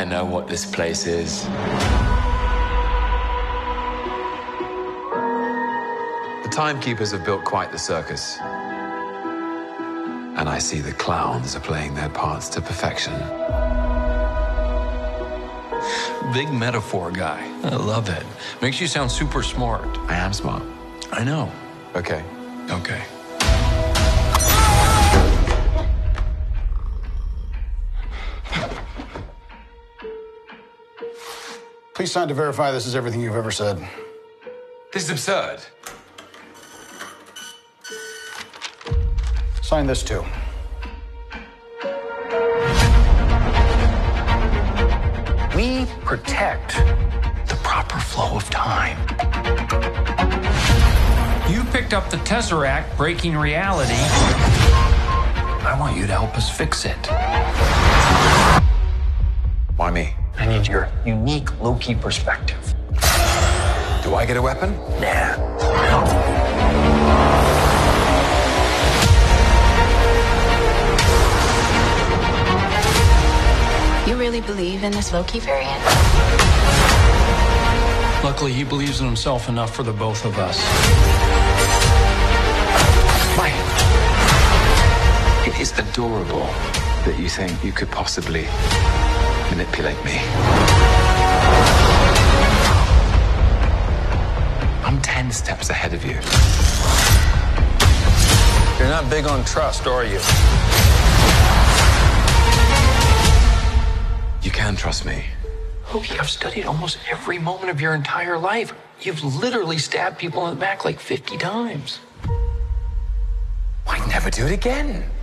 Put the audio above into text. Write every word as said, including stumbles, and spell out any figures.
I know what this place is. The timekeepers have built quite the circus. And I see the clowns are playing their parts to perfection. Big metaphor guy. I love it. Makes you sound super smart. I am smart. I know. Okay. Okay. Please sign to verify this is everything you've ever said. This is absurd. Sign this too. We protect the proper flow of time. You picked up the Tesseract, breaking reality. I want you to help us fix it. Why me? I need your unique Loki perspective. Do I get a weapon? Nah. You really believe in this Loki variant? Luckily, he believes in himself enough for the both of us. Why? It is adorable that you think you could possibly manipulate me. I'm ten steps ahead of you. You're not big on trust, are you? You can trust me. Loki, I've studied almost every moment of your entire life. You've literally stabbed people in the back like fifty times. I'd never do it again.